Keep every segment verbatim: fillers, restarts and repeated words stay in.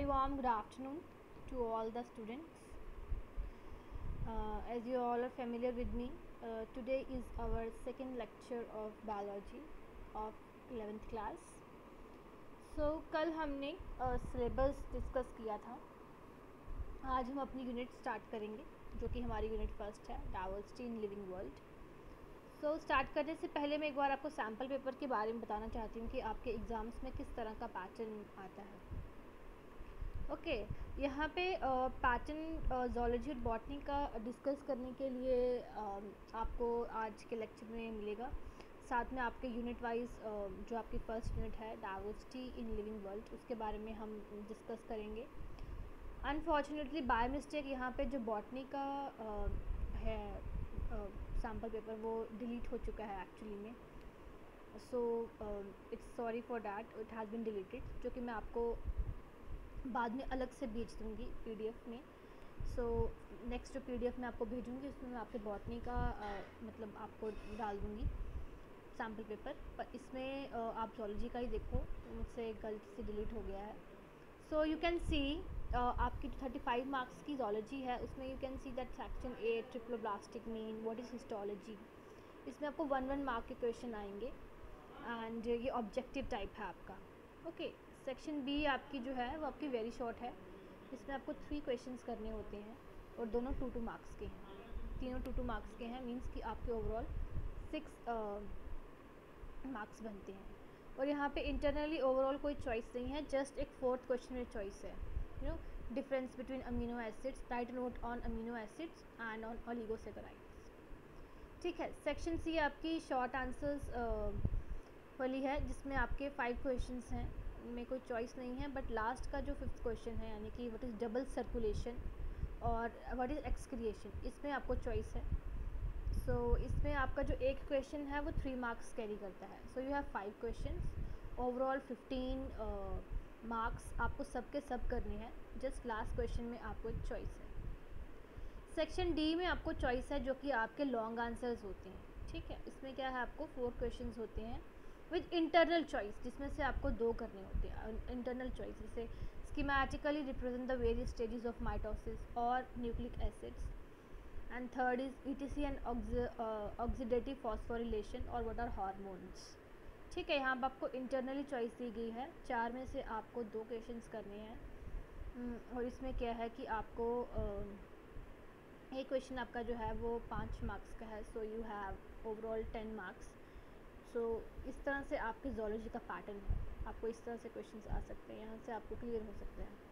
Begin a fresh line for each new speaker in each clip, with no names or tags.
very warm good afternoon to all the students. Uh, as you all are familiar with me, uh, today is our second lecture of biology of eleventh class. So कल हमने syllabus uh, discuss किया था. आज हम अपनी unit start करेंगे जो कि हमारी यूनिट फर्स्ट है, diversity in living world. So start करने से पहले मैं एक बार आपको सैम्पल पेपर के बारे में बताना चाहती हूँ कि आपके एग्ज़ाम्स में किस तरह का पैटर्न आता है. ओके okay, यहाँ पे पैटर्न जोलॉजी और बॉटनी का डिस्कस करने के लिए uh, आपको आज के लेक्चर में मिलेगा. साथ में आपके यूनिट वाइज uh, जो आपकी फर्स्ट यूनिट है डाइवर्सिटी इन लिविंग वर्ल्ड, उसके बारे में हम डिस्कस करेंगे. अनफॉर्चुनेटली बाय मिस्टेक यहाँ पे जो बॉटनी का uh, है सैम्पल uh, पेपर वो डिलीट हो चुका है एक्चुअली में. So it's sorry for that, it has been deleted, जो कि मैं आपको बाद में अलग से भेज दूँगी पीडीएफ में. सो नेक्स्ट जो पीडीएफ मैं आपको भेजूँगी उसमें मैं आपके बॉटनी का आ, मतलब आपको डाल दूँगी सैम्पल पेपर. पर इसमें आ, आप जोलॉजी का ही देखो, तो मुझसे गलती से डिलीट हो गया है. सो यू कैन सी आपकी थर्टी फाइव मार्क्स की जोलॉजी है, उसमें you can see that section A triploblastic mean, what is histology. इसमें आपको वन वन मार्क के क्वेश्चन आएंगे एंड ये ऑब्जेक्टिव टाइप है आपका. Okay okay. सेक्शन बी आपकी जो है वो आपकी वेरी शॉर्ट है. इसमें आपको थ्री क्वेश्चंस करने होते हैं और दोनों टू टू मार्क्स के हैं, तीनों टू टू मार्क्स के हैं. मींस कि आपके ओवरऑल सिक्स मार्क्स बनते हैं. और यहाँ पे इंटरनली ओवरऑल कोई चॉइस नहीं है, जस्ट एक फोर्थ क्वेश्चन में चॉइस है. You know difference between amino acids, write note on amino acids and on oligosaccharides. ठीक है. सेक्शन सी आपकी शॉर्ट आंसर्स वाली है, जिसमें आपके फाइव क्वेश्चंस हैं, में कोई चॉइस नहीं है. बट लास्ट का जो फिफ्थ क्वेश्चन है, यानी कि व्हाट इज़ डबल सर्कुलेशन और व्हाट इज़ एक्सक्रिएशन, इसमें आपको चॉइस है. सो so, इसमें आपका जो एक क्वेश्चन है वो थ्री मार्क्स कैरी करता है. So you have five questions, overall fifteen marks आपको सब के सब करने हैं. जस्ट लास्ट क्वेश्चन में आपको एक चॉइस है. सेक्शन डी में आपको चॉइस है जो कि आपके लॉन्ग आंसर्स होते हैं. ठीक है. इसमें क्या है, आपको फोर क्वेश्चंस होते हैं विद इंटरनल चॉइस, जिसमें से आपको दो करने होते हैं. इंटरनल चॉइस जैसे schematically represent the various stages of mitosis और nucleic acids. And third is ETC and oxidative phosphorylation और व्हाट आर हार्मोन्स. ठीक है. यहाँ पर आपको इंटरनली चॉइस दी गई है. चार में से आपको दो क्वेश्चंस करने हैं. और इसमें क्या है कि आपको एक क्वेश्चन आपका जो है वो पाँच मार्क्स का है. So you have overall ten marks. So so, इस तरह से आपकी जोलॉजी का पैटर्न है. आपको इस तरह से क्वेश्चंस आ सकते हैं, यहाँ से आपको क्लियर हो सकते हैं.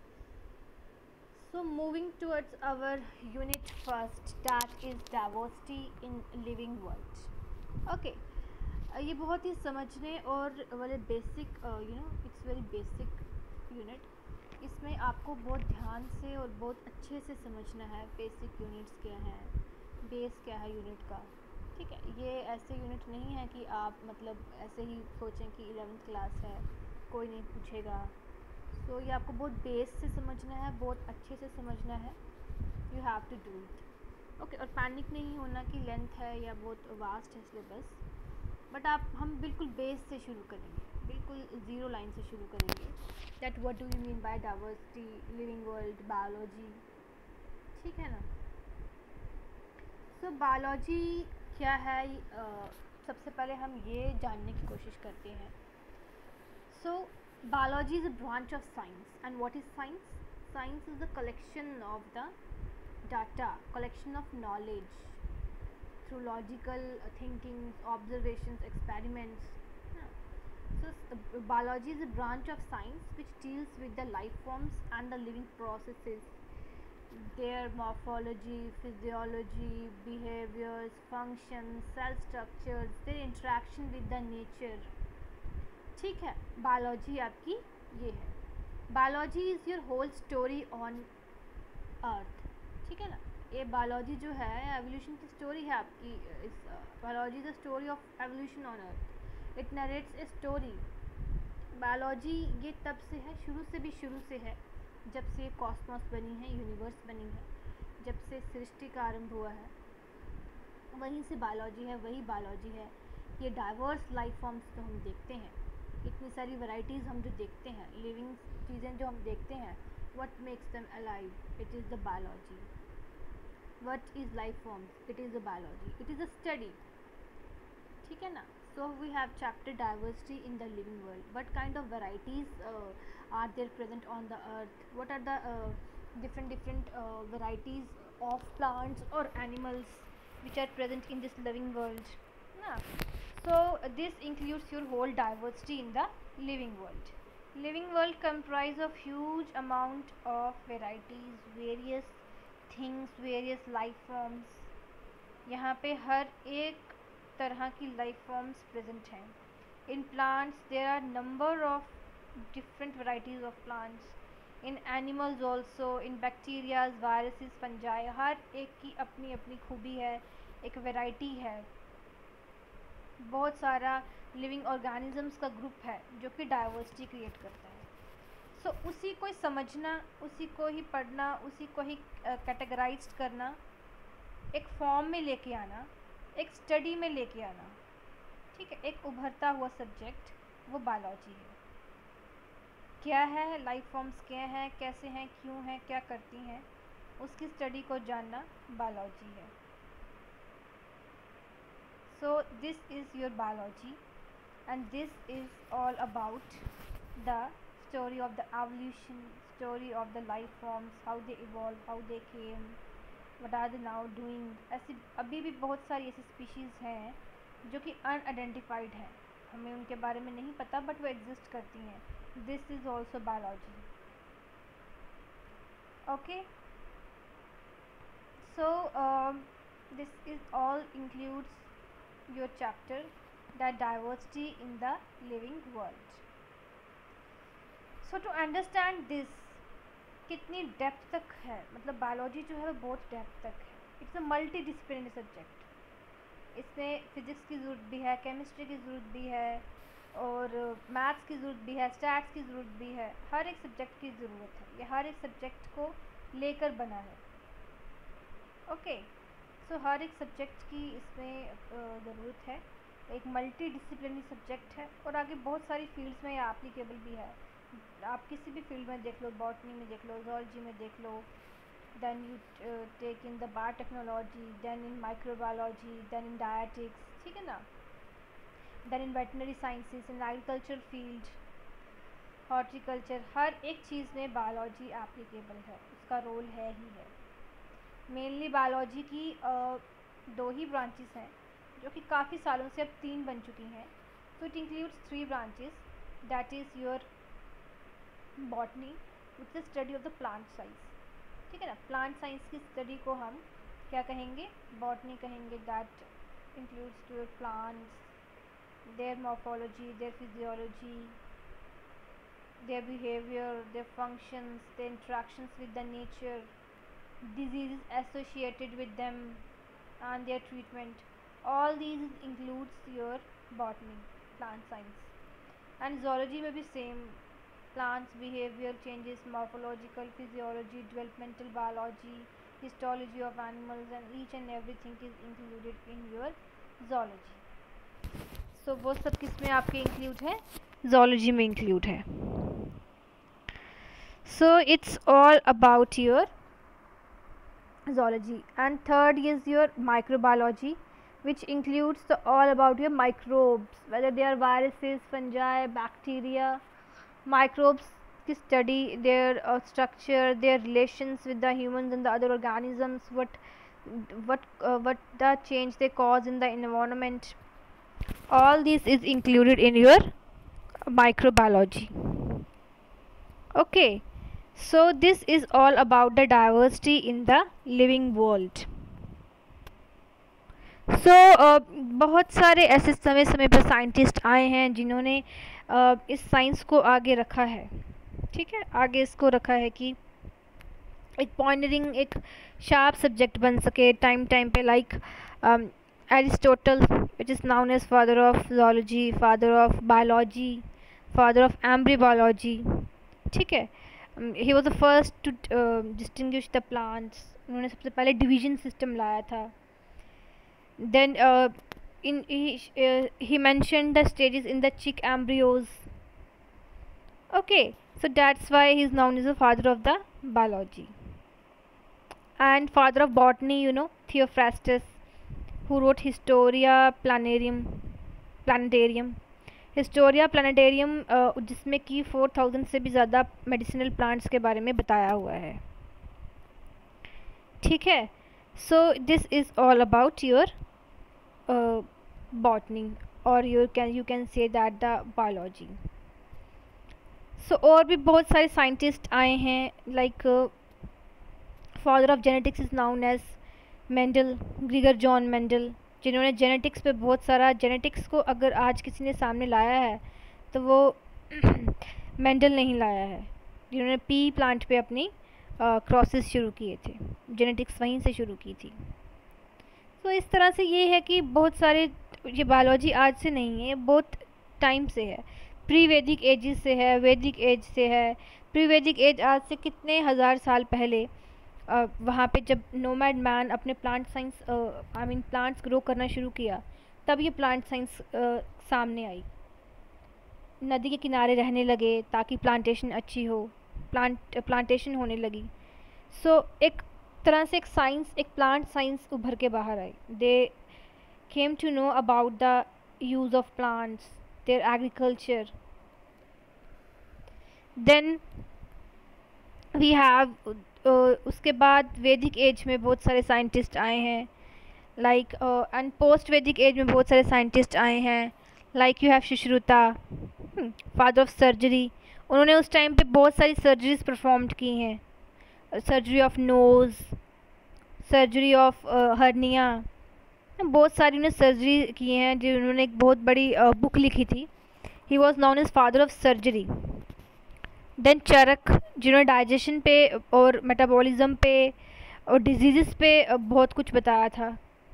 So moving towards our unit first, that is diversity in living world. Okay, ये बहुत ही समझने और वाले basic, you know it's very basic unit. इसमें आपको बहुत ध्यान से और बहुत अच्छे से समझना है बेसिक यूनिट्स क्या हैं, बेस क्या है यूनिट का. ठीक है. ये ऐसे यूनिट नहीं है कि आप मतलब ऐसे ही सोचें कि इलेवेंथ क्लास है कोई नहीं पूछेगा. सो so, ये आपको बहुत बेस से समझना है, बहुत अच्छे से समझना है. You have to do it. Okay. और पैनिक नहीं होना कि लेंथ है या बहुत वास्ट है सिलेबस. बट आप हम बिल्कुल बेस से शुरू करेंगे, बिल्कुल ज़ीरो लाइन से शुरू करेंगे. That what do you mean by diversity, living world, biology. ठीक है ना. सो so, बायोलॉजी क्या है, uh, सबसे पहले हम ये जानने की कोशिश करते हैं. So biology is a branch of science. And what is science? Science is the collection of the data, collection of knowledge through logical thinking, observations, experiments. So biology is a branch of science which deals with the life forms and the living processes, their morphology, physiology, behaviors, functions, cell structures, their interaction with the nature. ठीक है. Biology आपकी ये है. Biology is your whole story on earth. ठीक है ना. ये biology जो है एवोल्यूशन की स्टोरी है आपकी. इस biology is the story of evolution on earth. It narrates a story. Biology ये तब से है, शुरू से भी शुरू से है, जब से कॉस्मोस बनी है, यूनिवर्स बनी है, जब से सृष्टि का आरंभ हुआ है, वहीं से बायोलॉजी है, वही बायोलॉजी है. ये डाइवर्स लाइफ फॉर्म्स जो हम देखते हैं इतनी सारी वैरायटीज़ हम जो देखते हैं, लिविंग चीज़ें जो हम देखते हैं, what makes them alive? It is the biology. What is life forms? It is the biology. It is a study. ठीक है ना? So we have chapter diversity in the living world. What kind of varieties uh, are there present on the earth? What are the uh, different different uh, varieties of plants or animals which are present in this living world? Yeah. So uh, this includes your whole diversity in the living world. Living world comprise of huge amount of varieties, various things, various life forms. यहाँ पे हर एक तरह की life forms present हैं. In plants there are number of different varieties of plants. In animals also, in bacterias, viruses, fungi, हर एक की अपनी अपनी खूबी है, एक वैरायटी है. बहुत सारा लिविंग ऑर्गेनिजम्स का ग्रुप है जो कि डाइवर्सिटी क्रिएट करता है. सो so, उसी को ही समझना, उसी को ही पढ़ना, उसी को ही कैटेगराइज uh, करना, एक फॉर्म में लेके आना, एक स्टडी में लेके आना. ठीक है, एक उभरता हुआ सब्जेक्ट वो बायोलॉजी है. क्या है, लाइफ फॉर्म्स क्या हैं, कैसे हैं, क्यों हैं, क्या करती हैं, उसकी स्टडी को जानना बायोलॉजी है. So this is your biology and this is all about the story of the evolution, story of the life forms, how they evolve, how they came, what are they now doing. ऐसी अभी भी बहुत सारी ऐसी species हैं जो कि unidentified हैं, हमें उनके बारे में नहीं पता, बट वो एग्जिस्ट करती हैं. This is also biology. Okay, so this is all includes your chapter the diversity in the living world. So to understand this, कितनी डेप्थ तक है, मतलब बायोलॉजी जो है वो बहुत डेप्थ तक है. It's a multi disciplinary subject. इसमें फिज़िक्स की ज़रूरत भी है, केमिस्ट्री की ज़रूरत भी है, और मैथ्स की ज़रूरत भी है, स्टैट्स की ज़रूरत भी है. हर एक सब्जेक्ट की ज़रूरत है, ये हर एक सब्जेक्ट को लेकर बना है. ओके, सो हर एक सब्जेक्ट की इसमें ज़रूरत है. एक मल्टी डिसिप्लिनरी सब्जेक्ट है और आगे बहुत सारी फील्ड्स में ये एप्लीकेबल भी है. आप किसी भी फील्ड में देख लो, बॉटनी में देख लो, ज़ूलॉजी में देख लो, then you take in the biotechnology, then in microbiology, then in dietetics. ठीक है ना, then in veterinary sciences, in agriculture field, horticulture, हर एक चीज़ में बायोलॉजी एप्लीकेबल है, उसका रोल है ही है. मेनली बायोलॉजी की uh, दो ही ब्रांचेस हैं जो कि काफ़ी सालों से अब तीन बन चुकी हैं. So it includes three branches, that is your botany which is study of the plant science. ठीक है ना, प्लांट साइंस की स्टडी को हम क्या कहेंगे, बॉटनी कहेंगे. That includes your plants, their morphology, their physiology, their behaviour, their functions, their interactions with the nature, diseases associated with them and their treatment. All these includes your botany, plant science. And zoology में भी same, plants, behavior changes, morphological, physiology, developmental biology, histology of animals, and each and everything is included in your zoology. So वो सब किस में आपके include है, zoology में include है. So it's all about your zoology. And third is your microbiology, which includes the all about your microbes, whether they are viruses, fungi, bacteria. Microbes की study, their uh, structure, their relations with the humans and the other organisms, what what uh, what the change they cause in the environment. All this is included in your microbiology. Okay, so this is all about the diversity in the living world. So so, uh, बहुत सारे ऐसे समय समय पर scientist आए हैं जिन्होंने uh, इस साइंस को आगे रखा है. ठीक है, आगे इसको रखा है कि एक पॉइंटरिंग, एक शार्प सब्जेक्ट बन सके टाइम टाइम पे. Like Aristotle, which is known as father of zoology, father of biology, father of embryology. ठीक है, he was the first to distinguish the plants. उन्होंने सबसे पहले डिवीजन सिस्टम लाया था. Then uh, in he, uh, he mentioned the stages in the chick embryos. Okay, so that's why he's known as the father of the biology. And father of botany, you know, Theophrastus, who wrote Historia Planarium Planetarium. Historia Planetarium जिसमें कि four thousand से भी ज़्यादा medicinal plants के बारे में बताया हुआ है. ठीक है. So this is all about your botany और you can you can say that the biology. सो और भी बहुत सारे साइंटिस्ट आए हैं, like father of genetics is known as Mendel, Gregor John Mendel, जिन्होंने जेनेटिक्स पे बहुत सारा, जेनेटिक्स को अगर आज किसी ने सामने लाया है तो वो मेंडल नहीं लाया है, जिन्होंने पी प्लांट पे अपनी क्रॉसेस शुरू किए थे, जेनेटिक्स वहीं से शुरू की थी. तो इस तरह से ये है कि बहुत सारे, ये बायोलॉजी आज से नहीं है, बहुत टाइम से है, प्री वैदिक एजेस से है, वैदिक एज से है. प्री वैदिक एज आज से कितने हज़ार साल पहले Uh, वहाँ पे जब नोमैड मैन अपने plant science I mean plants grow करना शुरू किया, तब ये प्लांट साइंस uh, सामने आई. नदी के किनारे रहने लगे ताकि प्लांटेशन अच्छी हो, प्लांट प्लांटेशन होने लगी. सो so, एक तरह से एक साइंस, एक प्लांट साइंस उभर के बाहर आई. They came to know about the use of plants, their agriculture. Then we have Uh, उसके बाद वैदिक एज में बहुत सारे साइंटिस्ट आए हैं, like and post Vedic age में बहुत सारे साइंटिस्ट आए हैं, like you have Sushruta, father of surgery. उन्होंने उस टाइम पे बहुत सारी सर्जरीज परफॉर्म की हैं, surgery of nose, surgery of hernia, बहुत सारी उन्होंने सर्जरी की हैं, जिन्होंने एक बहुत बड़ी बुक uh, लिखी थी. He was known as father of surgery. Then Charak, जिन्होंने डाइजेशन पे और मेटाबॉलिज्म पे और डिजीज़ पे बहुत कुछ बताया था.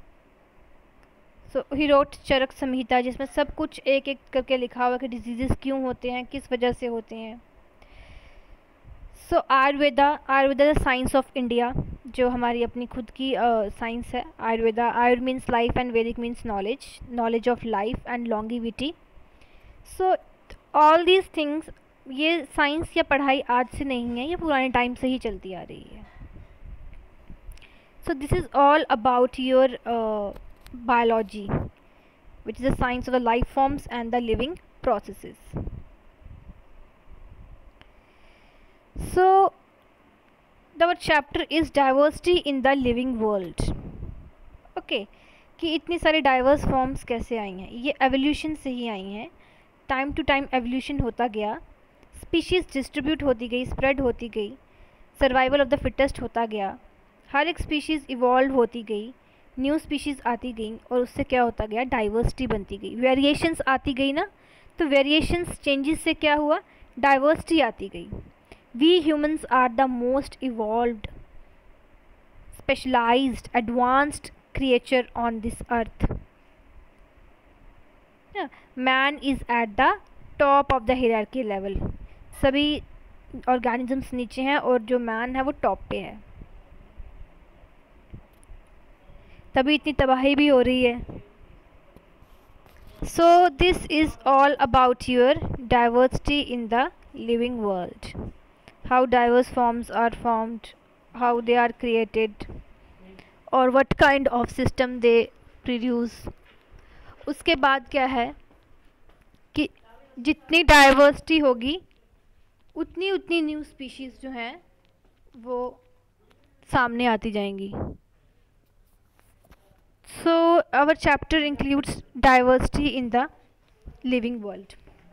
सो ही रोट चरक संहिता, जिसमें सब कुछ एक एक करके लिखा हुआ कि डिजीज़ क्यों होते हैं, किस वजह से होते हैं. So so, Ayurveda, Ayurveda the science of India, जो हमारी अपनी खुद की साइंस uh, है. Ayurveda, ayur means life and Vedic means knowledge, knowledge of life and longevity. So all these things, ये साइंस या पढ़ाई आज से नहीं है, ये पुराने टाइम से ही चलती आ रही है. So this is all about your biology, which is the science of the life forms and the living processes. So our chapter is diversity in the living world. Okay, कि इतनी सारी डाइवर्स फॉर्म्स कैसे आई हैं, ये evolution से ही आई हैं. Time to time evolution होता गया, स्पीशीज़ डिस्ट्रीब्यूट होती गई, स्प्रेड होती गई, सर्वाइवल ऑफ द फिटेस्ट होता गया, हर एक स्पीशीज़ इवॉल्व होती गई, न्यू स्पीशीज़ आती गई, और उससे क्या होता गया, डाइवर्सिटी बनती गई, वेरिएशंस आती गई ना. तो वेरिएशंस, चेंजेस से क्या हुआ, डाइवर्सिटी आती गई. We humans are the most evolved, specialised, advanced creature on this earth. Man is at the top of the hierarchy level. सभी ऑर्गेनिजम्स नीचे हैं और जो मैन है वो टॉप पे है. तभी इतनी तबाही भी हो रही है. So this is all about your diversity in the living world, how diverse forms are formed, how they are created, और what kind of system they produce. उसके बाद क्या है कि जितनी डाइवर्सिटी होगी उतनी उतनी न्यू स्पीशीज़ जो हैं वो सामने आती जाएंगी. So our chapter includes diversity in the living world.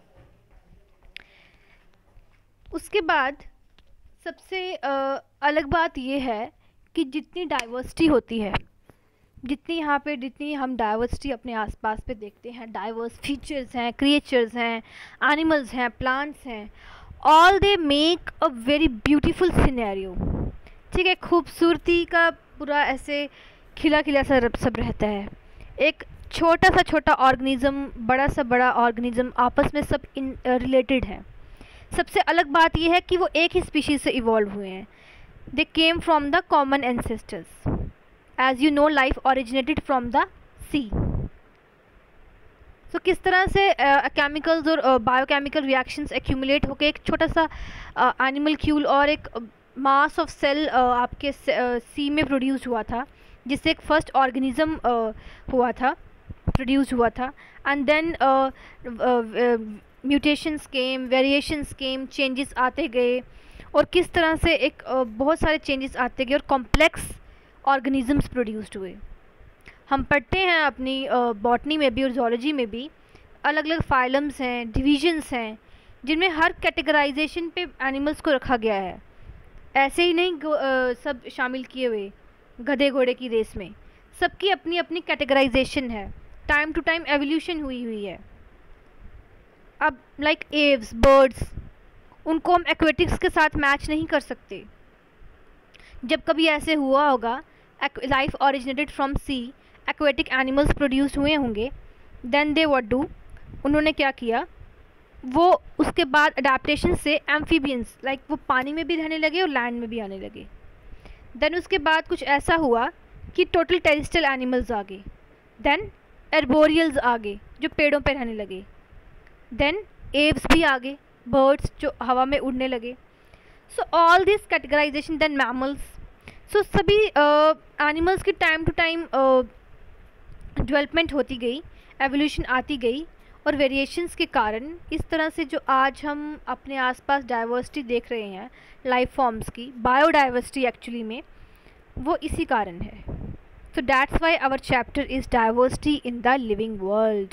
उसके बाद सबसे uh, अलग बात ये है कि जितनी डाइवर्सिटी होती है, जितनी यहाँ पे जितनी हम डाइवर्सिटी अपने आसपास पे देखते हैं, डाइवर्स फीचर्स हैं, क्रिएचर्स हैं, एनिमल्स हैं, प्लांट्स हैं, all they make a very beautiful scenario. ठीक है, खूबसूरती का पूरा ऐसे खिला खिला सा सब रहता है. एक छोटा सा छोटा ऑर्गेनिज्म, बड़ा सा बड़ा ऑर्गेनिज्म, आपस में सब इन रिलेटेड हैं. सबसे अलग बात यह है कि वो एक ही स्पीशीज़ से इवॉल्व हुए हैं. They came from the common ancestors. As you know, life originated from the sea. So so, किस तरह से केमिकल्स uh, और बायोकेमिकल रिएक्शंस एक्यूमुलेट होकर एक छोटा सा एनिमल uh, और एक मास ऑफ सेल आपके सी uh, में प्रोड्यूस हुआ था, जिससे एक फर्स्ट ऑर्गेनिज्म uh, हुआ था, प्रोड्यूस हुआ था, and then mutations came, variations came, changes आते गए, और किस तरह से एक uh, बहुत सारे चेंजेस आते गए और कॉम्प्लेक्स ऑर्गेनिजम्स प्रोड्यूस्ड हुए। हम पढ़ते हैं अपनी बॉटनी uh, में भी और जूलॉजी में भी अलग अलग फाइलम्स हैं, डिविजन्स हैं, जिनमें हर कैटेगराइजेशन पे एनिमल्स को रखा गया है। ऐसे ही नहीं uh, सब शामिल किए हुए गधे घोड़े की रेस में, सबकी अपनी अपनी कैटेगराइजेशन है, टाइम टू टाइम एवोल्यूशन हुई हुई है। अब लाइक एव्स, बर्ड्स, उनको हम एक्वेटिक्स के साथ मैच नहीं कर सकते। जब कभी ऐसे हुआ होगा, life originated from sea, aquatic animals produce हुए होंगे, देन दे व्हाट डू, उन्होंने क्या किया, वो उसके बाद अडेप्टेशन से एम्फीबियंस, लाइक वो पानी में भी रहने लगे और लैंड में भी आने लगे। देन उसके बाद कुछ ऐसा हुआ कि टोटल टेरेस्ट्रियल एनिमल्स आ गए, देन एर्बोरियल्स आ गए जो पेड़ों पे रहने लगे, देन एव्स भी आ गए, बर्ड्स जो हवा में उड़ने लगे। So all this categorisation, then mammals, so सभी एनिमल्स की टाइम टू टाइम डेवलपमेंट होती गई, एवोल्यूशन आती गई, और वेरिएशंस के कारण इस तरह से जो आज हम अपने आसपास डाइवर्सिटी देख रहे हैं लाइफ फॉर्म्स की, बायोडाइवर्सिटी एक्चुअली में, वो इसी कारण है। So that's why our chapter is diversity in the living world.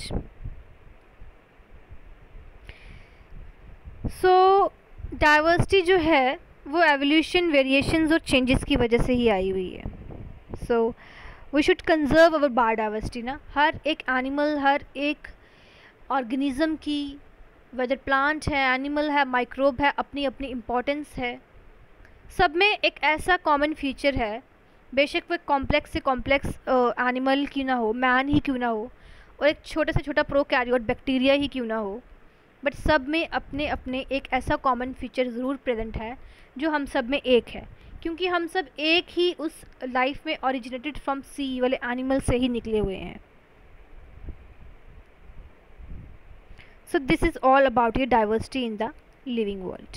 So diversity जो है वो एवोल्यूशन, वेरिएशंस और चेंजेस की वजह से ही आई हुई है। So we should conserve our biodiversity ना। हर एक एनिमल, हर एक ऑर्गेनिज्म की, वेदर प्लांट है, एनिमल है, माइक्रोब है, अपनी अपनी इम्पोर्टेंस है। सब में एक ऐसा कॉमन फीचर है, बेशक वो कॉम्प्लेक्स से कॉम्प्लेक्स एनिमल क्यों ना हो, मैन ही क्यों ना हो, और एक छोटे से छोटा प्रोकैरियोट बैक्टीरिया ही क्यों ना हो, बट सब में अपने अपने एक ऐसा कॉमन फीचर ज़रूर प्रेजेंट है जो हम सब में एक है, क्योंकि हम सब एक ही उस लाइफ में ओरिजिनेटेड फ्रॉम सी वाले एनिमल से ही निकले हुए हैं। So this is all about your diversity in the living world.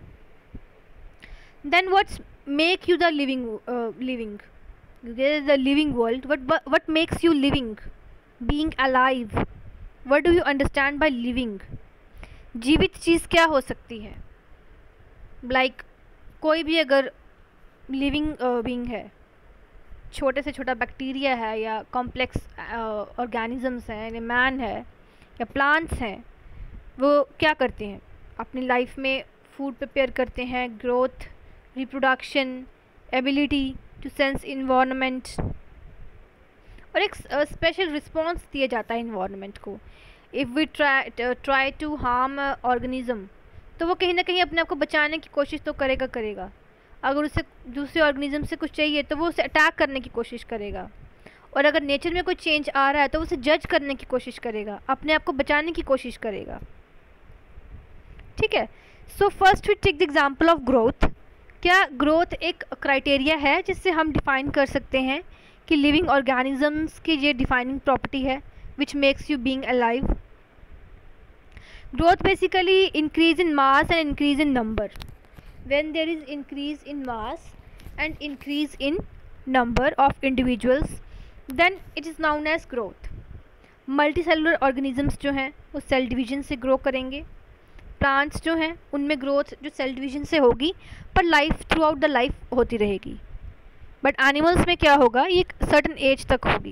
Then what's make you the living living the living world, what what makes you living, being alive, what do you understand by living? जीवित चीज़ क्या हो सकती है? Like like, कोई भी अगर living being uh, है, छोटे से छोटा बैक्टीरिया है या कॉम्प्लेक्स ऑर्गेनिजम्स हैं, या मैन है या प्लांट्स हैं, वो क्या करते हैं अपनी लाइफ में? फूड प्रिपेयर करते हैं, growth, reproduction, ability to sense environment, और एक स्पेशल रिस्पॉन्स दिया जाता है इन्वायरमेंट को। If we try try to harm organism, तो वो कहीं ना कहीं अपने आप को बचाने की कोशिश तो करेगा करेगा अगर उसे दूसरे ऑर्गेनिज्म से कुछ चाहिए तो वो उसे अटैक करने की कोशिश करेगा, और अगर नेचर में कोई चेंज आ रहा है तो उसे जज करने की कोशिश करेगा, अपने आप को बचाने की कोशिश करेगा। ठीक है। So first we take the example of growth. क्या ग्रोथ एक क्राइटेरिया है जिससे हम डिफाइन कर सकते हैं कि लिविंग ऑर्गेनिजम्स की ये डिफाइनिंग प्रॉपर्टी है which makes you being alive? Growth basically increase in mass and increase in number. When there is increase in mass and increase in number of individuals, then it is known as growth. Multicellular organisms जो हैं वो cell division से grow करेंगे। Plants जो हैं उनमें growth जो cell division से होगी, पर life throughout the life होती रहेगी। बट एनिमल्स में क्या होगा, ये एक सर्टन एज तक होगी।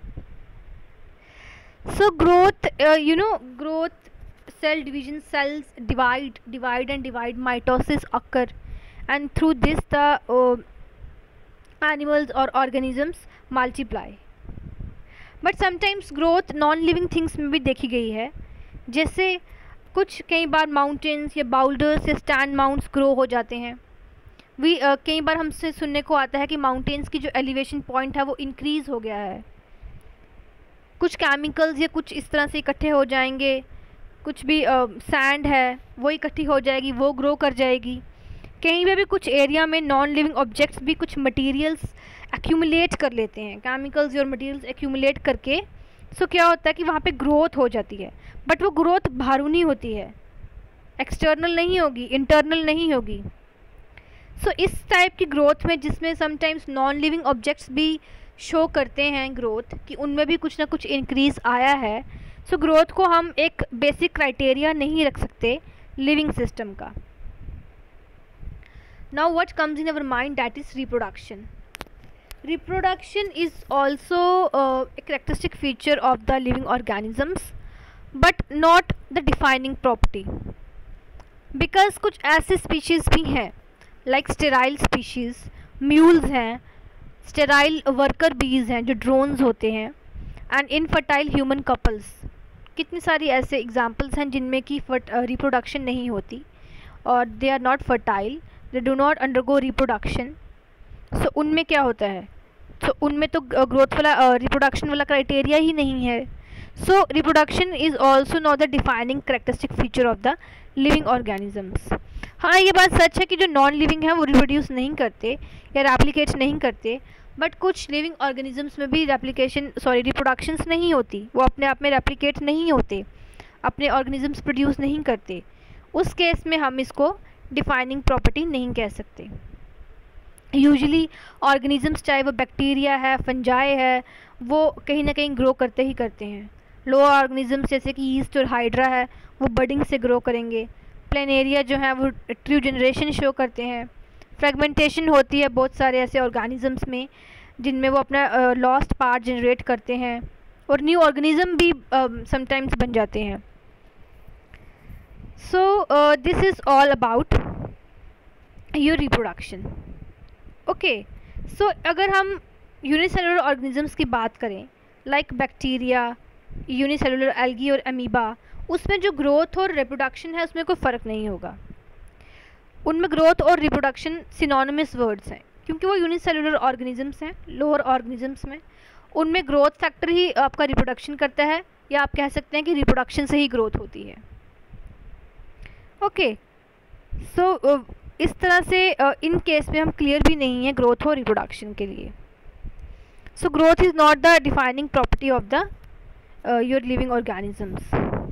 So growth, you know growth, cell division, cells divide divide and divide, mitosis occur, and through this the uh, animals or organisms multiply. But sometimes growth non living things में भी देखी गई है, जैसे कुछ कई बार माउंटेन्स या बाउल्डर्स या स्टैंड माउंट्स ग्रो हो जाते हैं। वी uh, कई बार हमसे सुनने को आता है कि माउंटेन्स की जो एलिवेशन पॉइंट है वो इंक्रीज़ हो गया है, कुछ केमिकल्स या कुछ इस तरह से इकट्ठे हो जाएंगे, कुछ भी सैंड uh, है वो इकट्ठी हो जाएगी, वो ग्रो कर जाएगी। कहीं पे भी कुछ एरिया में नॉन लिविंग ऑब्जेक्ट्स भी कुछ मटेरियल्स एक्यूमुलेट कर लेते हैं, केमिकल्स और मटेरियल्स एक्यूमुलेट करके सो so, क्या होता है कि वहाँ पे ग्रोथ हो जाती है, बट वो ग्रोथ बाहरूनी होती है, एक्सटर्नल नहीं होगी, इंटरनल नहीं होगी। सो so, इस टाइप की ग्रोथ में जिसमें समटाइम्स नॉन लिविंग ऑब्जेक्ट्स भी शो करते हैं ग्रोथ कि उनमें भी कुछ ना कुछ इंक्रीज़ आया है, सो so, ग्रोथ को हम एक बेसिक क्राइटेरिया नहीं रख सकते लिविंग सिस्टम का। Now what comes in our mind, that is reproduction. Reproduction is also a characteristic feature of the living organisms but not the defining property, because कुछ ऐसे species भी हैं लाइक स्टेराइल स्पीशीज़, म्यूल्स हैं, sterile worker bees हैं जो drones होते हैं, and infertile human couples. कितनी सारी ऐसे एग्जांपल्स हैं जिनमें कि रिप्रोडक्शन uh, नहीं होती और they are not fertile, they do not undergo reproduction. So उनमें क्या होता है, सो so, उनमें तो ग्रोथ वाला रिप्रोडक्शन uh, वाला क्राइटेरिया ही नहीं है। So reproduction is also not the defining characteristic feature of the living organisms. हाँ, ये बात सच है कि जो नॉन लिविंग है वो रिप्रोड्यूस नहीं करते या रेप्लिकेट नहीं करते, बट कुछ लिविंग ऑर्गेनिजम्स में भी रेप्लिकेशन सॉरी रिप्रोडक्शंस नहीं होती, वो अपने आप में रेप्लिकेट नहीं होते, अपने ऑर्गेनिजम्स प्रोड्यूस नहीं करते। उस केस में हम इसको डिफाइनिंग प्रॉपर्टी नहीं कह सकते। यूजुअली ऑर्गेनिजम्स चाहे वो बैक्टीरिया है, फंजाई है, वो कहीं ना कहीं ग्रो करते ही करते हैं। लोअर ऑर्गेनिजम्स जैसे कि यीस्ट और हाइड्रा है वो बडिंग से ग्रो करेंगे। प्लेनेरिया जो है वो ट्रू जनरेशन शो करते हैं। फ्रेगमेंटेशन होती है बहुत सारे ऐसे ऑर्गेनिजम्स में जिनमें वो अपना लॉस्ट पार्ट जनरेट करते हैं और न्यू ऑर्गेनिज्म भी समटाइम्स uh, बन जाते हैं। So this is all about your reproduction. Okay, so अगर हम यूनिसेलुलर ऑर्गेनिजम्स की बात करें लाइक बैक्टीरिया, यूनिसेलुलर एल्गी और अमीबा, उसमें जो ग्रोथ और रिप्रोडक्शन है उसमें कोई फ़र्क नहीं होगा। उनमें ग्रोथ और रिप्रोडक्शन सिनोनिमस वर्ड्स हैं क्योंकि वो यूनिसेलुलर ऑर्गेनिजम्स हैं। लोअर ऑर्गेनिजम्स में उनमें ग्रोथ फैक्टर ही आपका रिप्रोडक्शन करता है, या आप कह सकते हैं कि रिप्रोडक्शन से ही ग्रोथ होती है। ओके, सो इस तरह से uh, इन केस में हम क्लियर भी नहीं है ग्रोथ और रिप्रोडक्शन के लिए। So growth is not the defining property of the your living organisms.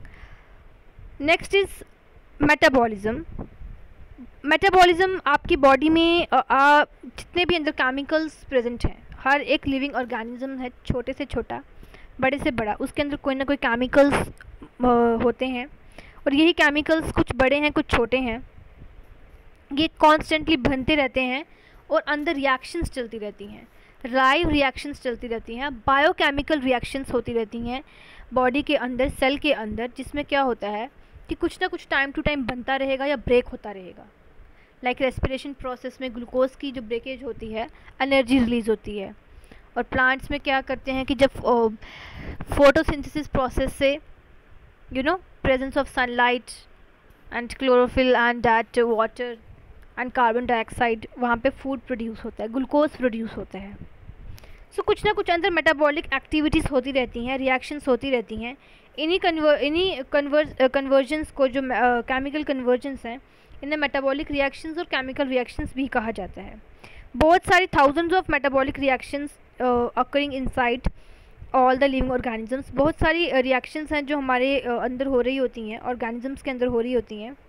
Next is metabolism. Metabolism आपकी बॉडी में आ, आ, जितने भी अंदर केमिकल्स प्रेजेंट हैं, हर एक लिविंग ऑर्गेनिज्म है, छोटे से छोटा बड़े से बड़ा, उसके अंदर कोई ना कोई केमिकल्स होते हैं और यही केमिकल्स कुछ बड़े हैं कुछ छोटे हैं, ये कॉन्स्टेंटली बनते रहते हैं और अंदर रिएक्शंस चलती रहती हैं, लाइव रिएक्शंस चलती रहती हैं, बायोकेमिकल रिएक्शंस होती रहती हैं बॉडी के अंदर, सेल के अंदर, जिसमें क्या होता है कि कुछ ना कुछ टाइम टू टाइम बनता रहेगा या ब्रेक होता रहेगा। लाइक रेस्पिरेशन प्रोसेस में ग्लूकोज की जो ब्रेकेज होती है, एनर्जी रिलीज़ होती है। और प्लांट्स में क्या करते हैं कि जब फोटोसिंथेसिस प्रोसेस से you know presence of sunlight and chlorophyll and that water and carbon dioxide, वहाँ पे फूड प्रोड्यूस होता है, ग्लूकोज प्रोड्यूस होता है। सो so, कुछ ना कुछ अंदर मेटाबॉलिक एक्टिविटीज़ होती रहती हैं, रिएक्शंस होती रहती हैं। इन्हीं कन्वर इन्हीं कन्वर्ज कन्वर्जन्स को जो केमिकल कन्वर्जन्स हैं, इन्हें मेटाबॉलिक रिएक्शंस और केमिकल रिएक्शंस भी कहा जाता है। बहुत सारी thousands of metabolic reactions occurring inside all the living organisms. बहुत सारी रिएक्शंस uh, हैं जो हमारे uh, अंदर हो रही होती हैं, ऑर्गेनिजम्स के अंदर हो रही होती हैं,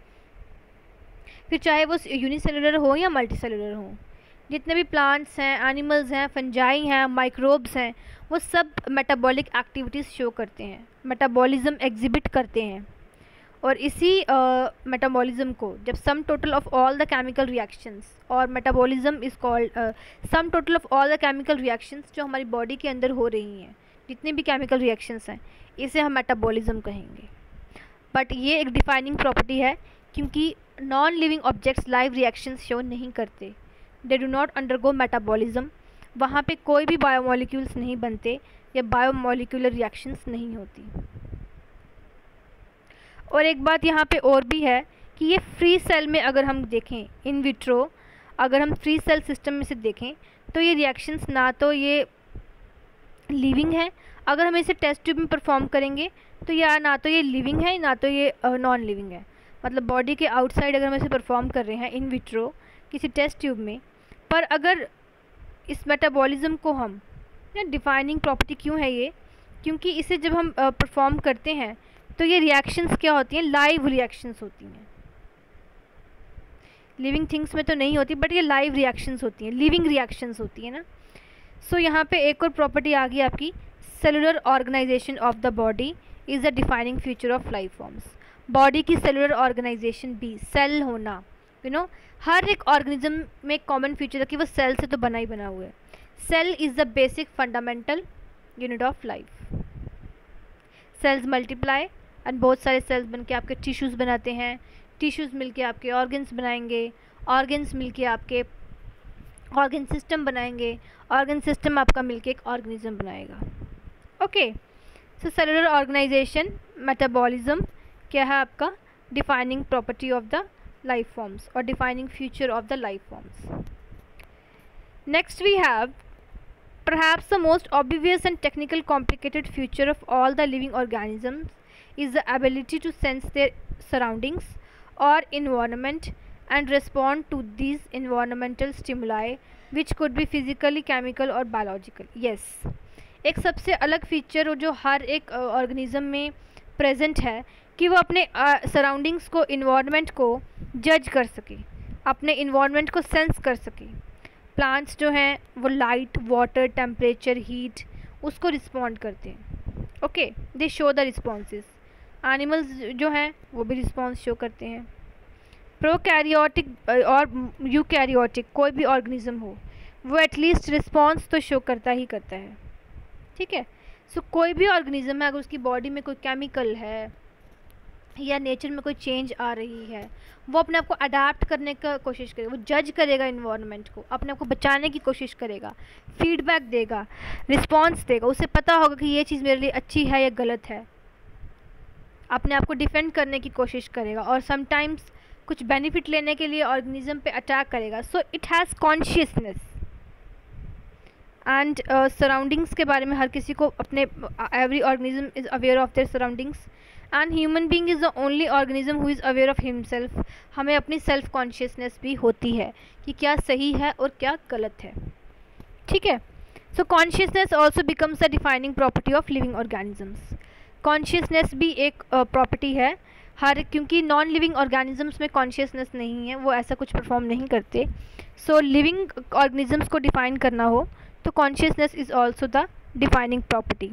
फिर चाहे वो यूनिसेलुलर हो या मल्टीसेलुलर हो। जितने भी प्लांट्स हैं, एनिमल्स हैं, फंजाई हैं, माइक्रोब्स हैं, वो सब मेटाबॉलिक एक्टिविटीज़ शो करते हैं, मेटाबॉलिज्म एग्जिबिट करते हैं। और इसी मेटाबॉलिज्म uh, को जब sum total of all the chemical reactions, और metabolism is called sum total of all the chemical reactions जो हमारी बॉडी के अंदर हो रही हैं, जितने भी केमिकल रिएक्शंस हैं, इसे हम मेटाबॉलिज्म कहेंगे। बट ये एक डिफाइनिंग प्रॉपर्टी है क्योंकि non living objects live reactions show नहीं करते, they do not undergo metabolism. वहाँ पे कोई भी बायोमोलिक्यूल्स नहीं बनते या बायोमोलिकुलर रिएक्शंस नहीं होती। और एक बात यहाँ पे और भी है कि ये फ्री सेल में अगर हम देखें, इन विट्रो अगर हम फ्री सेल सिस्टम में से देखें तो ये रिएक्शंस ना तो ये लिविंग है, अगर हम इसे टेस्ट ट्यूब में परफॉर्म करेंगे तो या ना तो ये लिविंग है ना तो ये नॉन लिविंग है। मतलब बॉडी के आउटसाइड अगर हम इसे परफॉर्म कर रहे हैं इन विट्रो किसी टेस्ट ट्यूब में, पर अगर इस मेटाबॉलिज्म को हम, या डिफाइनिंग प्रॉपर्टी क्यों है ये क्योंकि इसे जब हम परफॉर्म uh, करते हैं तो ये रिएक्शंस क्या होती हैं, लाइव रिएक्शंस होती हैं। लिविंग थिंग्स में तो नहीं होती, बट ये लाइव रिएक्शंस होती हैं, लिविंग रिएक्शंस होती है ना। सो so, यहाँ पे एक और प्रॉपर्टी आ गई आपकी, cellular organisation of the body is the defining feature of life forms. Body की सेलुलर ऑर्गेनाइजेशन भी, सेल होना, यू नो, हर एक ऑर्गेनिज्म में एक कॉमन फीचर है कि वो सेल से तो बना ही बना हुआ है। Cell is the basic fundamental unit of life. Cells multiply and बहुत सारे सेल्स बन के आपके टिश्यूज़ बनाते हैं, टिश्यूज़ मिलके आपके ऑर्गन्स बनाएंगे, ऑर्गन्स मिलके आपके ऑर्गन सिस्टम बनाएंगे, ऑर्गन सिस्टम आपका मिलके एक ऑर्गेनिज्म बनाएगा। Okay, so cellular organisation, metabolism क्या है आपका, defining property of the life forms और defining feature of the life forms. Next we have perhaps the most obvious and technical complicated feature of all the living organisms is the ability to sense their surroundings or environment and respond to these environmental stimuli which could be physically, chemical or biological. Yes, एक सबसे अलग feature जो हर एक organism में present है कि वो अपने सराउंडिंग्स को, इन्वायरमेंट को जज कर सके, अपने इन्वायरमेंट को सेंस कर सके। प्लांट्स जो हैं वो लाइट, वाटर, टेम्परेचर, हीट उसको रिस्पॉन्ड करते हैं। Okay, they show the responses. Animals जो हैं वो भी रिस्पॉन्स शो करते हैं। प्रोकैरियोटिक और यूकैरियोटिक कोई भी ऑर्गेनिज्म हो वो एटलीस्ट रिस्पॉन्स तो शो करता ही करता है। ठीक है, सो so, कोई भी ऑर्गेनिज्म है, अगर उसकी बॉडी में कोई केमिकल है या नेचर में कोई चेंज आ रही है, वो अपने आप को अडाप्ट करने का कोशिश करेगा, वो जज करेगा इन्वायरमेंट को, अपने आप को बचाने की कोशिश करेगा, फीडबैक देगा, रिस्पॉन्स देगा। उसे पता होगा कि ये चीज़ मेरे लिए अच्छी है या गलत है, अपने आप को डिफेंड करने की कोशिश करेगा और समटाइम्स कुछ बेनिफिट लेने के लिए ऑर्गेनिज्म पे अटैक करेगा। So it has consciousness and surroundings के बारे में हर किसी को अपने, every organism is aware of their surroundings and human being is the only organism who is aware of himself. हमें अपनी सेल्फ कॉन्शियसनेस भी होती है कि क्या सही है और क्या गलत है। ठीक है, so consciousness also becomes the defining property of living organisms. Consciousness भी एक प्रॉपर्टी uh, है हर, क्योंकि नॉन लिविंग ऑर्गेनिजम्स में कॉन्शियसनेस नहीं है, वो ऐसा कुछ परफॉर्म नहीं करते। सो लिविंग ऑर्गेनिजम्स को डिफाइन करना हो तो consciousness is also the defining property.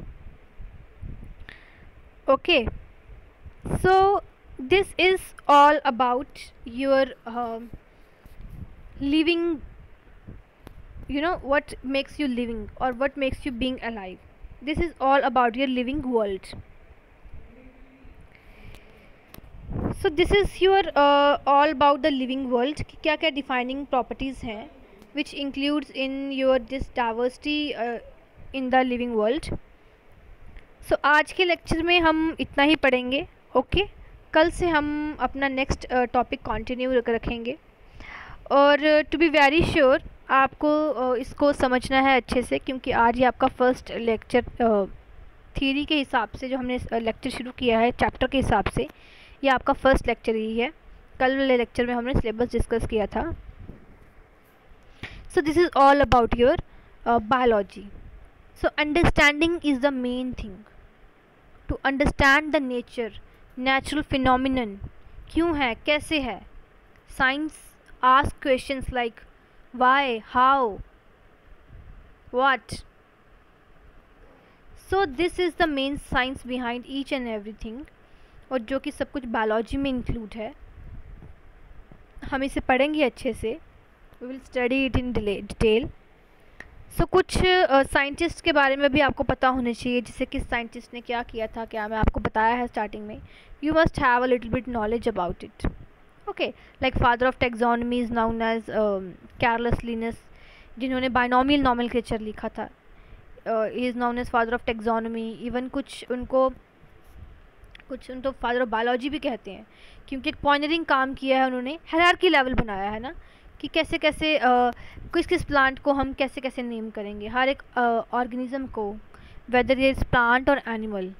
okay, so this is all about your uh, living, you know, what makes you living or what makes you being alive. This is all about your living world. So this is your uh, all about the living world कि क्या क्या defining properties हैं which includes in your this diversity uh, in the living world. So so, आज के lecture में हम इतना ही पढ़ेंगे। Okay okay? कल से हम अपना नेक्स्ट टॉपिक कंटिन्यू रखेंगे और टू बी वेरी श्योर आपको uh, इसको समझना है अच्छे से, क्योंकि आज ही आपका फर्स्ट लेक्चर थ्योरी के हिसाब से जो हमने लेक्चर शुरू किया है चैप्टर के हिसाब से, ये आपका फर्स्ट लेक्चर ही है। कल वाले लेक्चर में हमने सिलेबस डिस्कस किया था। So this is all about your biology. So understanding is the main thing, to understand the nature, natural phenomenon क्यों है, कैसे है। Science ask questions like why, how, what. So this is the main science behind each and everything, और जो कि सब कुछ biology में इंक्लूड है। हम इसे पढ़ेंगे अच्छे से, we will study it in detail. So so, कुछ साइंटिस्ट uh, के बारे में भी आपको पता होना चाहिए, जैसे किस साइंटिस्ट ने क्या किया था, क्या मैं आपको बताया है स्टार्टिंग में। You must have a little bit knowledge about it. Okay, like father of taxonomy is known as Carolus Linnaeus, जिन्होंने बाइनोमियल नोमेनक्लेचर लिखा था। He is known as father of taxonomy. Even कुछ उनको कुछ उनको फादर ऑफ बायोलॉजी भी कहते हैं, क्योंकि एक पॉइनरिंग काम किया है उन्होंने, हायरार्की लेवल बनाया है ना, कि कैसे कैसे uh, किस किस प्लांट को हम कैसे कैसे नेम करेंगे, हर एक ऑर्गेनिज्म uh, को, वेदर ये इज़ प्लांट और animal.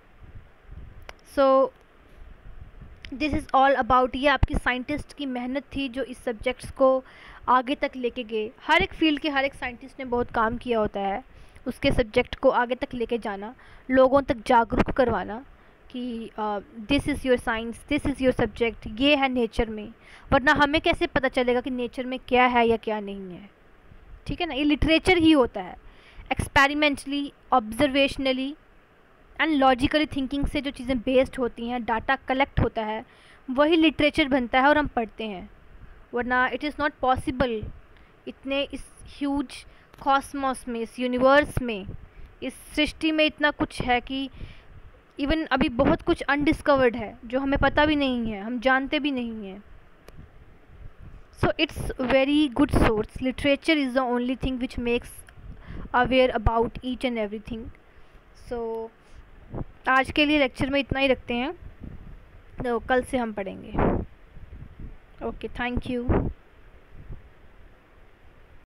So this is all about, ये आपकी साइंटिस्ट की मेहनत थी जो इस सब्जेक्ट्स को आगे तक लेके गए। हर एक फील्ड के हर एक साइंटिस्ट ने बहुत काम किया होता है, उसके सब्जेक्ट को आगे तक लेके जाना, लोगों तक जागरूक करवाना कि this is your science, this is your subject, ये है नेचर में। वरना हमें कैसे पता चलेगा कि नेचर में क्या है या क्या नहीं है, ठीक है ना। ये लिटरेचर ही होता है, experimentally, observationally and logically thinking से जो चीज़ें बेस्ड होती हैं, डाटा कलेक्ट होता है, वही लिटरेचर बनता है और हम पढ़ते हैं। वरना इट इज़ नॉट पॉसिबल इतने इस ह्यूज कॉस्मॉस में, इस यूनिवर्स में, इस सृष्टि में इतना कुछ है कि इवन अभी बहुत कुछ अनडिस्कवर्ड है जो हमें पता भी नहीं है, हम जानते भी नहीं हैं। So it's very good source. Literature is the only thing which makes aware about each and every thing. सो आज के लिए लेक्चर में इतना ही रखते हैं, तो कल से हम पढ़ेंगे। Okay, thank you.